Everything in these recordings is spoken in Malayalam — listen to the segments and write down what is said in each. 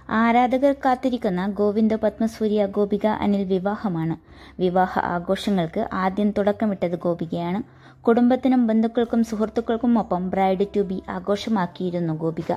ആരാധകർ കാത്തിരിക്കുന്ന ഗോവിന്ദ് പത്മസൂര്യ ഗോപിക അനിൽ വിവാഹമാണ്. വിവാഹ ആഘോഷങ്ങൾക്ക് ആദ്യം തുടക്കമിട്ടത് ഗോപികയാണ്. കുടുംബത്തിനും ബന്ധുക്കൾക്കും സുഹൃത്തുക്കൾക്കും ഒപ്പം ബ്രൈഡ് ടു ബി ആഘോഷമാക്കിയിരുന്നു ഗോപിക.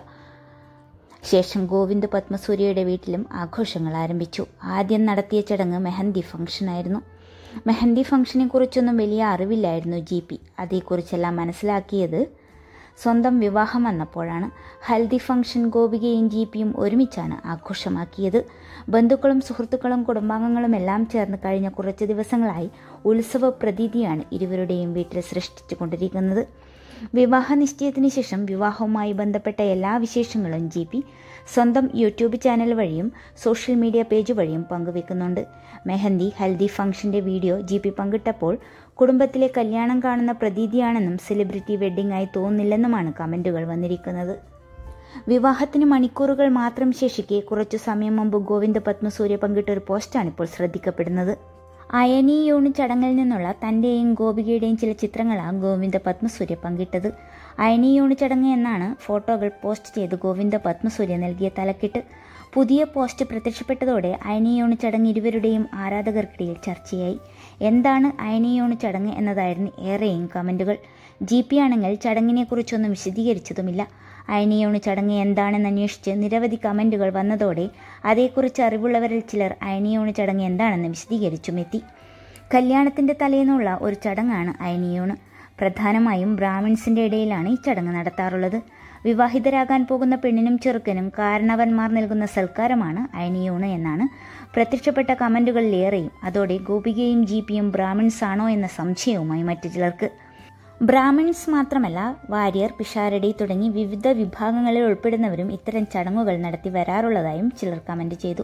ശേഷം ഗോവിന്ദ് പത്മസൂര്യയുടെ വീട്ടിലും ആഘോഷങ്ങൾ ആരംഭിച്ചു. ആദ്യം നടത്തിയ ചടങ്ങ് മെഹന്തി ഫംഗ്ഷനായിരുന്നു. മെഹന്തി ഫംഗ്ഷനെ കുറിച്ചൊന്നും വലിയ അറിവില്ലായിരുന്നു GP. അതേക്കുറിച്ചെല്ലാം മനസ്സിലാക്കിയത് സ്വന്തം വിവാഹം വന്നപ്പോഴാണ്. ഹൽദി ഫംഗ്ഷൻ ഗോപികയും GPയും ഒരുമിച്ചാണ് ആഘോഷമാക്കിയത്. ബന്ധുക്കളും സുഹൃത്തുക്കളും കുടുംബാംഗങ്ങളും എല്ലാം ചേർന്ന് കഴിഞ്ഞ കുറച്ച് ദിവസങ്ങളായി ഉത്സവ പ്രതീതിയാണ് ഇരുവരുടെയും വീട്ടിൽ സൃഷ്ടിച്ചുകൊണ്ടിരിക്കുന്നത്. വിവാഹ നിശ്ചയത്തിന് ശേഷം വിവാഹവുമായി ബന്ധപ്പെട്ട എല്ലാ വിശേഷങ്ങളും GP സ്വന്തം യൂട്യൂബ് ചാനൽ വഴിയും സോഷ്യൽ മീഡിയ പേജ് വഴിയും പങ്കുവെക്കുന്നുണ്ട്. മെഹന്തി ഹൽദി ഫംഗ്ഷന്റെ വീഡിയോ GP പങ്കിട്ടപ്പോൾ കുടുംബത്തിലെ കല്യാണം കാണുന്ന പ്രതീതിയാണെന്നും സെലിബ്രിറ്റി വെഡ്ഡിംഗ് ആയി തോന്നില്ലെന്നുമാണ് കമന്റുകൾ വന്നിരിക്കുന്നത്. വിവാഹത്തിന് മണിക്കൂറുകൾ മാത്രം ശേഷിക്കെ കുറച്ചു സമയം മുമ്പ് ഗോവിന്ദ് പത്മസൂര്യ പങ്കിട്ട ഒരു പോസ്റ്റാണ് ഇപ്പോൾ ശ്രദ്ധിക്കപ്പെടുന്നത്. അയനിയോണ് ചടങ്ങിൽ നിന്നുള്ള തന്റെയും ഗോപികയുടെയും ചില ചിത്രങ്ങളാണ് ഗോവിന്ദ് പത്മസൂര്യ പങ്കിട്ടത്. അയനിയോണ് ചടങ്ങ് എന്നാണ് ഫോട്ടോകൾ പോസ്റ്റ് ചെയ്ത് ഗോവിന്ദ് പത്മസൂര്യ നൽകിയ തലക്കെട്ട്. പുതിയ പോസ്റ്റ് പ്രത്യക്ഷപ്പെട്ടതോടെ അയനിയോണ് ചടങ്ങ് ഇരുവരുടെയും ആരാധകർക്കിടയിൽ ചർച്ചയായി. എന്താണ് അയനിയോണ് ചടങ്ങ് എന്നതായിരുന്നു ഏറെയും കമന്റുകൾ. GP ആണെങ്കിൽ ചടങ്ങിനെക്കുറിച്ചൊന്നും വിശദീകരിച്ചതുമില്ല. അയനിയോണ് ചടങ്ങ് എന്താണെന്ന് അന്വേഷിച്ച് നിരവധി കമന്റുകൾ വന്നതോടെ അതേക്കുറിച്ച് അറിവുള്ളവരിൽ ചിലർ അയനിയോണ് ചടങ്ങ് എന്താണെന്ന് വിശദീകരിച്ചുമെത്തി. കല്യാണത്തിന്റെ തലേന്നുള്ള ഒരു ചടങ്ങാണ് അയനിയോണ്. പ്രധാനമായും ബ്രാഹ്മിൺസിന്റെ ഇടയിലാണ് ഈ ചടങ്ങ് നടത്താറുള്ളത്. വിവാഹിതരാകാൻ പോകുന്ന പെണ്ണിനും ചെറുക്കനും കാരണവന്മാർ നൽകുന്ന സൽക്കാരമാണ് അയനിയോണ് എന്നാണ് പ്രത്യക്ഷപ്പെട്ട കമന്റുകളിലേറെയും. അതോടെ ഗോപികയും GPയും ബ്രാഹ്മിൺസ് ആണോ എന്ന സംശയവുമായി മറ്റു ചിലർക്ക്. ബ്രാഹ്മിൺസ് മാത്രമല്ല, വാര്യർ, പിഷാരടി തുടങ്ങി വിവിധ വിഭാഗങ്ങളിൽ ഉൾപ്പെടുന്നവരും ഇത്തരം ചടങ്ങുകൾ നടത്തി വരാറുള്ളതായും ചിലർ കമന്റ് ചെയ്തു.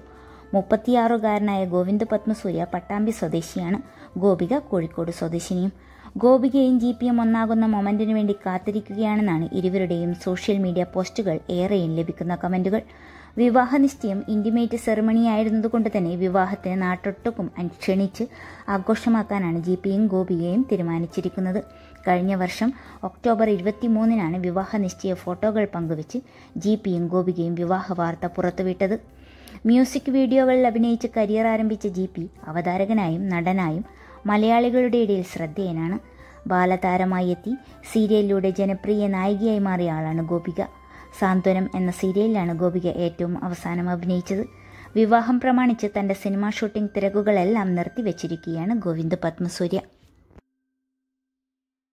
36-കാരനായ ഗോവിന്ദ് പത്മസൂര്യ പട്ടാമ്പി സ്വദേശിയാണ്. ഗോപിക കോഴിക്കോട് സ്വദേശിനിയും. ഗോപികയും GPയും ഒന്നാകുന്ന മൊമെന്റിനു വേണ്ടി കാത്തിരിക്കുകയാണെന്നാണ് ഇരുവരുടെയും സോഷ്യൽ മീഡിയ പോസ്റ്റുകൾ ഏറെയും ലഭിക്കുന്ന കമന്റുകൾ. വിവാഹ നിശ്ചയം ഇന്റിമേറ്റ് സെറിമണി ആയിരുന്നതുകൊണ്ട് തന്നെ വിവാഹത്തിന് നാട്ടൊട്ടുക്കും ക്ഷണിച്ച് ആഘോഷമാക്കാനാണ് GPയും ഗോപികയും തീരുമാനിച്ചിരിക്കുന്നത്. കഴിഞ്ഞ വർഷം ഒക്ടോബർ 23-നാണ് വിവാഹ നിശ്ചയ ഫോട്ടോകൾ പങ്കുവെച്ച് GPയും ഗോപികയും വിവാഹ വാർത്ത പുറത്തുവിട്ടത്. മ്യൂസിക് വീഡിയോകളിൽ അഭിനയിച്ച് കരിയർ ആരംഭിച്ച GP അവതാരകനായും നടനായും മലയാളികളുടെ ഇടയിൽ ശ്രദ്ധേയനാണ്. ബാലതാരമായി എത്തി സീരിയലിലൂടെ ജനപ്രിയ നായികയായി മാറിയ ആളാണ് ഗോപിക. സാന്ത്വനം എന്ന സീരിയലിലാണ് ഗോപിക ഏറ്റവും അവസാനം അഭിനയിച്ചത്. വിവാഹം പ്രമാണിച്ച് തന്റെ സിനിമാ ഷൂട്ടിംഗ് തിരക്കുകളെല്ലാം നിർത്തിവെച്ചിരിക്കുകയാണ് ഗോവിന്ദ് പത്മസൂര്യ.